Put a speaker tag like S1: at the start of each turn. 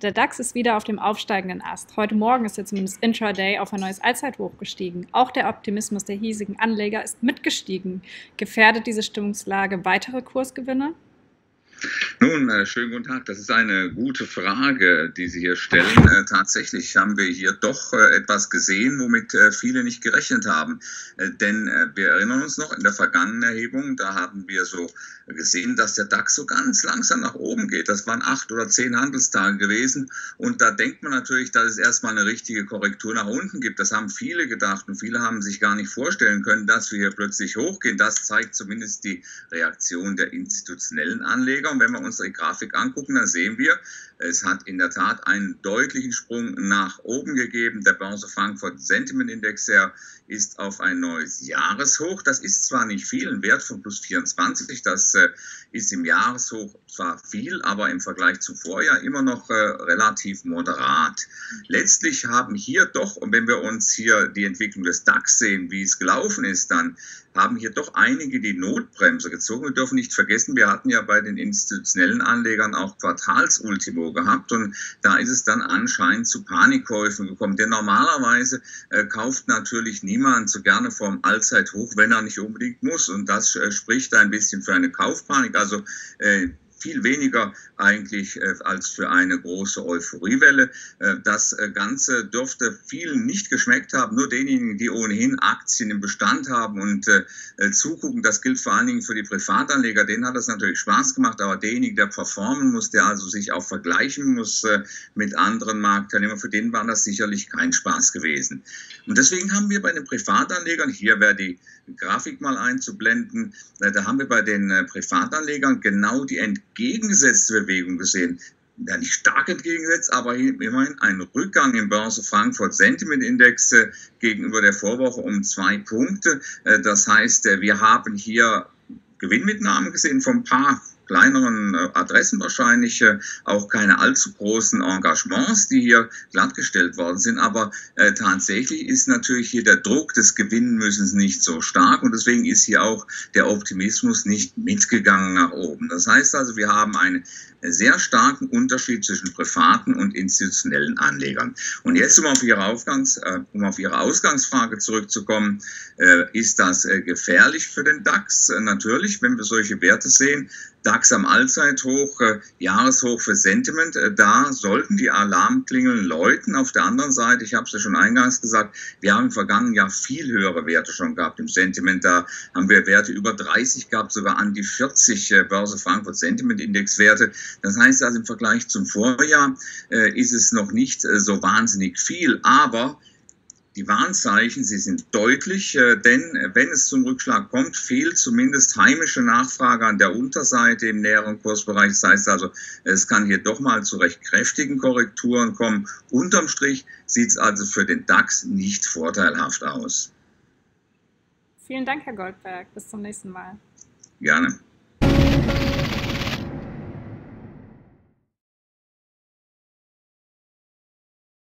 S1: Der DAX ist wieder auf dem aufsteigenden Ast. Heute Morgen ist er zumindest intraday auf ein neues Allzeithoch gestiegen. Auch der Optimismus der hiesigen Anleger ist mitgestiegen. Gefährdet diese Stimmungslage weitere Kursgewinne?
S2: Nun, schönen guten Tag. Das ist eine gute Frage, die Sie hier stellen. Tatsächlich haben wir hier doch etwas gesehen, womit viele nicht gerechnet haben. Denn wir erinnern uns noch, in der vergangenen Erhebung, da haben wir so gesehen, dass der DAX so ganz langsam nach oben geht. Das waren 8 oder 10 Handelstage gewesen. Und da denkt man natürlich, dass es erstmal eine richtige Korrektur nach unten gibt. Das haben viele gedacht und viele haben sich gar nicht vorstellen können, dass wir hier plötzlich hochgehen. Das zeigt zumindest die Reaktion der institutionellen Anleger. Und wenn wir uns die Grafik angucken, dann sehen wir, es hat in der Tat einen deutlichen Sprung nach oben gegeben. Der Börse Frankfurt Sentiment Index ist auf ein neues Jahreshoch. Das ist zwar nicht viel, ein Wert von plus 24, das ist im Jahreshoch zwar viel, aber im Vergleich zum Vorjahr immer noch relativ moderat. Letztlich haben hier doch, und wenn wir uns hier die Entwicklung des DAX sehen, wie es gelaufen ist, dann haben hier doch einige die Notbremse gezogen. Wir dürfen nicht vergessen, wir hatten ja bei den institutionellen Anlegern auch Quartalsultimo gehabt und da ist es dann anscheinend zu Panikkäufen gekommen. Denn normalerweise kauft natürlich niemand so gerne vom Allzeithoch, wenn er nicht unbedingt muss. Und das spricht ein bisschen für eine Kaufpanik. Also viel weniger eigentlich als für eine große Euphoriewelle. Das Ganze dürfte vielen nicht geschmeckt haben, nur denjenigen, die ohnehin Aktien im Bestand haben und zugucken. Das gilt vor allen Dingen für die Privatanleger, denen hat das natürlich Spaß gemacht, aber derjenige, der performen muss, der also sich auch vergleichen muss mit anderen Marktteilnehmern, für den war das sicherlich kein Spaß gewesen. Und deswegen haben wir bei den Privatanlegern, hier wäre die Grafik mal einzublenden, da haben wir bei den Privatanlegern genau die entgegengesetzte Bewegung gesehen. Ja, nicht stark entgegengesetzt, aber immerhin ein Rückgang im Börse Frankfurt Sentiment Index gegenüber der Vorwoche um 2 Punkte. Das heißt, wir haben hier Gewinnmitnahmen gesehen von ein paar kleineren Adressen wahrscheinlich, auch keine allzu großen Engagements, die hier glattgestellt worden sind. Aber tatsächlich ist natürlich hier der Druck des Gewinnmüssens nicht so stark und deswegen ist hier auch der Optimismus nicht mitgegangen nach oben. Das heißt also, wir haben einen sehr starken Unterschied zwischen privaten und institutionellen Anlegern. Und jetzt, um auf Ihre Ausgangsfrage zurückzukommen, ist das gefährlich für den DAX? Natürlich, wenn wir solche Werte sehen, DAX am Allzeithoch, Jahreshoch für Sentiment, da sollten die Alarmklingeln läuten. Auf der anderen Seite, ich habe es ja schon eingangs gesagt, wir haben im vergangenen Jahr viel höhere Werte schon gehabt im Sentiment. Da haben wir Werte über 30 gehabt, sogar an die 40 Börse Frankfurt Sentiment Index Werte. Das heißt also im Vergleich zum Vorjahr ist es noch nicht so wahnsinnig viel, aber die Warnzeichen, sie sind deutlich, denn wenn es zum Rückschlag kommt, fehlt zumindest heimische Nachfrage an der Unterseite im näheren Kursbereich. Das heißt also, es kann hier doch mal zu recht kräftigen Korrekturen kommen. Unterm Strich sieht es also für den DAX nicht vorteilhaft aus.
S1: Vielen Dank, Herr Goldberg. Bis zum nächsten Mal.
S2: Gerne.